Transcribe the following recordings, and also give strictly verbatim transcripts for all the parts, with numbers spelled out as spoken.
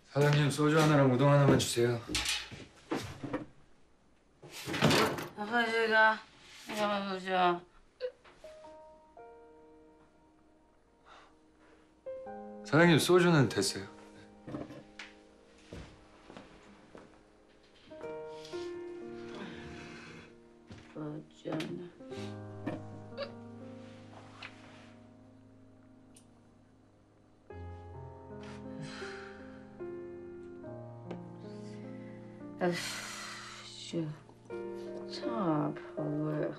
사장님 소주 하나랑 우동 하나만 주세요. 아버지가 이거 보죠. 사장님 소주는 됐어요. 어쩌나. 아휴, 씨. 참 아파, 왜.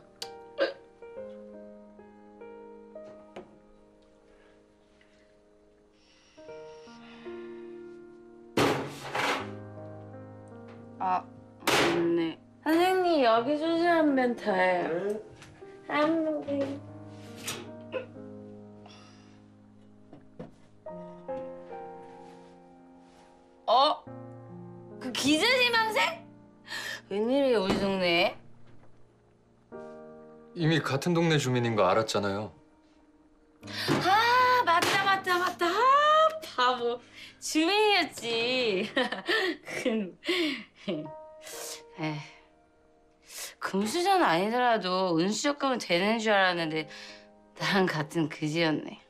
아, 맞네. 선생님, 여기 소주 한 병 더요. 한 병. 어? 그 기자지망생? 웬일이에요, 우리 동네에? 이미 같은 동네 주민인 거 알았잖아요. 아, 맞다, 맞다, 맞다. 아, 바보. 주민이었지. 에휴, 금수저는 아니더라도 은수저 가면 되는 줄 알았는데 나랑 같은 그지였네.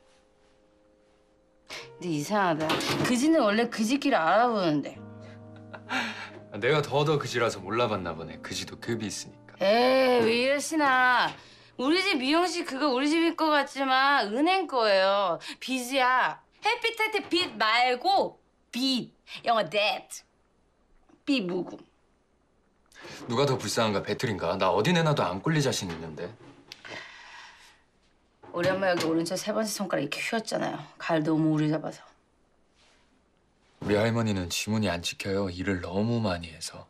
근데 이상하다. 그지는 원래 그지끼리 알아보는데. 내가 더더 그지라서 몰라봤나 보네. 그지도 급이 있으니까. 에이, 왜 이러시나. 우리 집 미용실 그거 우리 집일 것 같지만 은행 거예요. 빚이야. 햇빛한테 빚 말고 빚. 영어 debt. 빚 무금. 누가 더 불쌍한가 배틀인가? 나 어디 내놔도 안 꼴릴 자신 있는데. 우리 엄마 여기 오른쪽 세 번째 손가락 이렇게 휘었잖아요. 갈 너무 오래 잡아서. 우리 할머니는 지문이 안 찍혀요. 일을 너무 많이 해서.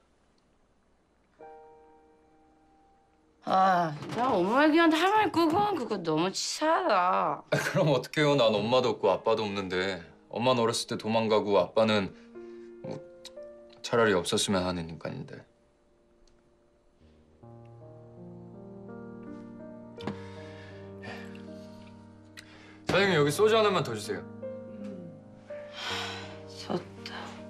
아, 나 엄마 얘기하는데 할머니 끄고 그거 너무 치사하다. 아, 그럼 어떡해요? 난 엄마도 없고 아빠도 없는데. 엄마는 어렸을 때 도망가고 아빠는 뭐 차라리 없었으면 하는 인간인데. 사장님 여기 소주 하나만 더 주세요.